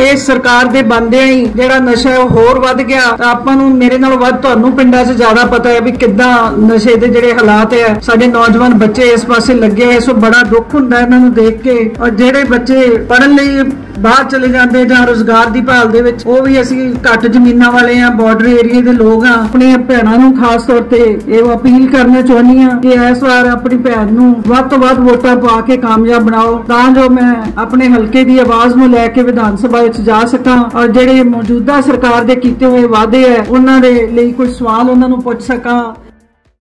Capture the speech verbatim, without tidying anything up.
इस सरकार दे बनदे ही जेड़ा नशा है होर वध गया। आपां नूं मेरे नालों वध तुहानूं पिंडां 'च ज्यादा पता है भी किद्दां नशे दे जेड़े हालात है, साडे नौजवान बच्चे इस पासे लगे है। सो बड़ा दुख हुंदा इन्हां नूं देख के। और जेड़े बच्चे पढ़न लई बाहर चले जाते जां रोजगार की भाल दे विच, वो भी असीं घट जमीनां वाले आ, बॉर्डर एरिया दे लोग आ। अपनी भैणां नूं खास तौर ते इह अपील करना चाहुंदी आ कि इस वार अपनी भैण नूं वध तों वध वोटां पा के कामयाब बनाओ, तां जो मैं अपने हलके की आवाज़ नूं लैके विधान सभा विच जा सकां और जेड़े मौजूदा सरकार दे कीते होए वादे है उन्हां दे लई कोई सवाल उन्हां नूं पुछ सकां।